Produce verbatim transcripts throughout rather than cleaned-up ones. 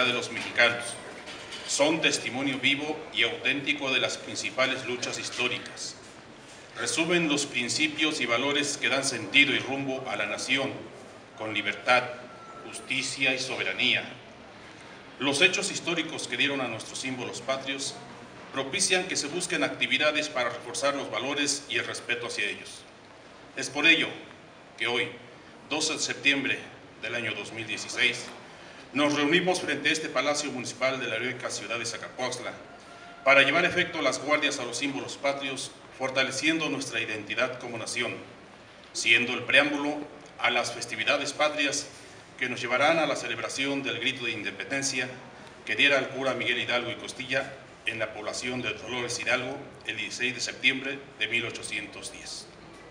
seguridad de los mexicanos. Son testimonio vivo y auténtico de las principales luchas históricas. Resumen los principios y valores que dan sentido y rumbo a la nación, con libertad, justicia y soberanía. Los hechos históricos que dieron a nuestros símbolos patrios propician que se busquen actividades para reforzar los valores y el respeto hacia ellos. Es por ello que hoy, doce de septiembre del año dos mil dieciséis, nos reunimos frente a este Palacio Municipal de la heroica ciudad de Zacapoaxtla para llevar a efecto las guardias a los símbolos patrios, fortaleciendo nuestra identidad como nación, siendo el preámbulo a las festividades patrias que nos llevarán a la celebración del grito de independencia que diera el cura Miguel Hidalgo y Costilla en la población de Dolores Hidalgo el dieciséis de septiembre de mil ochocientos diez.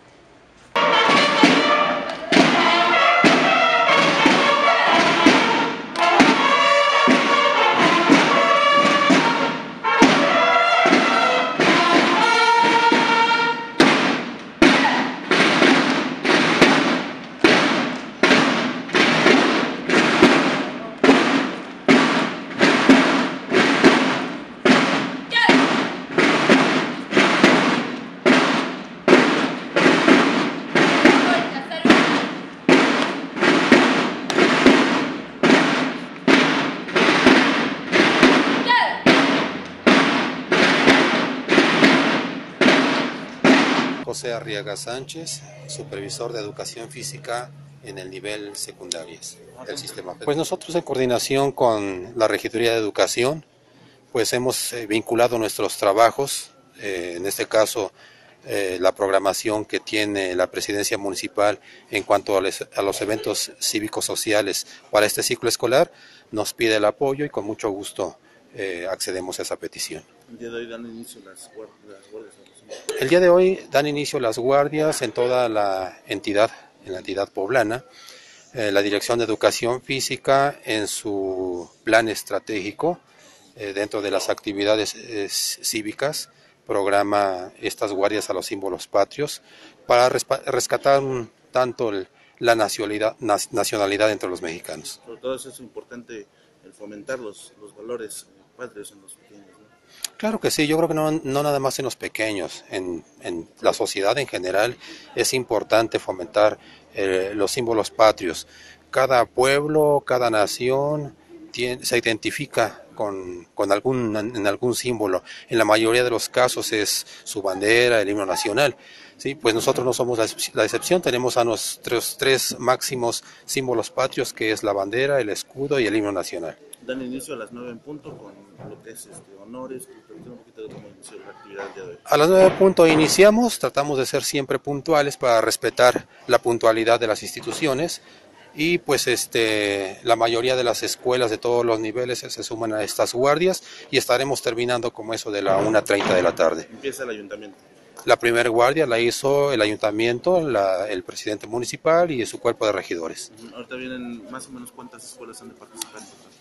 José Arriaga Sánchez, supervisor de educación física en el nivel secundario del sistema federal. Pues nosotros, en coordinación con la Regiduría de Educación, pues hemos eh, vinculado nuestros trabajos, eh, en este caso eh, la programación que tiene la Presidencia Municipal en cuanto a, les, a los eventos cívicos sociales para este ciclo escolar, nos pide el apoyo y con mucho gusto eh, accedemos a esa petición. El día de hoy dan inicio las guardias. El día de hoy dan inicio las guardias en toda la entidad, en la entidad poblana. Eh, la Dirección de Educación Física, en su plan estratégico, eh, dentro de las actividades eh, cívicas, programa estas guardias a los símbolos patrios para rescatar un, tanto el, la nacionalidad, nacionalidad entre los mexicanos. Sobre todo eso es importante, el fomentar los, los valores patrios en los pequeños, ¿no? Claro que sí, yo creo que no, no nada más en los pequeños, en, en la sociedad en general es importante fomentar eh, los símbolos patrios. Cada pueblo, cada nación tiene, se identifica con, con algún, en algún símbolo. En la mayoría de los casos es su bandera, el himno nacional. Sí, pues nosotros no somos la excepción, tenemos a nuestros tres máximos símbolos patrios, que es la bandera, el escudo y el himno nacional. Dan inicio a las nueve en punto con lo que es este, honores, un poquito de cómo inició la actividad del día de hoy. A las nueve en punto iniciamos, tratamos de ser siempre puntuales para respetar la puntualidad de las instituciones y pues este la mayoría de las escuelas de todos los niveles se, se suman a estas guardias y estaremos terminando como eso de la una treinta de la tarde. Empieza el ayuntamiento. La primera guardia la hizo el ayuntamiento, la, el presidente municipal y su cuerpo de regidores. Ahorita vienen más o menos cuántas escuelas han de participar.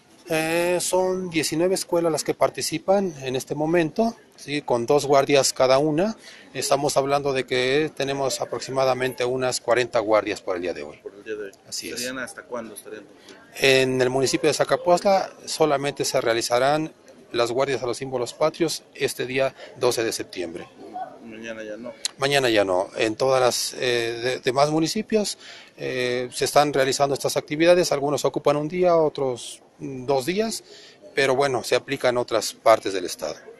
Eh, son diecinueve escuelas las que participan en este momento, ¿sí? Con dos guardias cada una. Estamos hablando de que tenemos aproximadamente unas cuarenta guardias por el día de hoy. Por el día de hoy. Así es. ¿Estarían hasta cuándo estarían? En el municipio de Zacapoaxtla solamente se realizarán las guardias a los símbolos patrios este día doce de septiembre. Mañana ya no. Mañana ya no. En todas las eh, de, demás municipios eh, se están realizando estas actividades. Algunos ocupan un día, otros dos días, pero bueno, se aplica en otras partes del estado.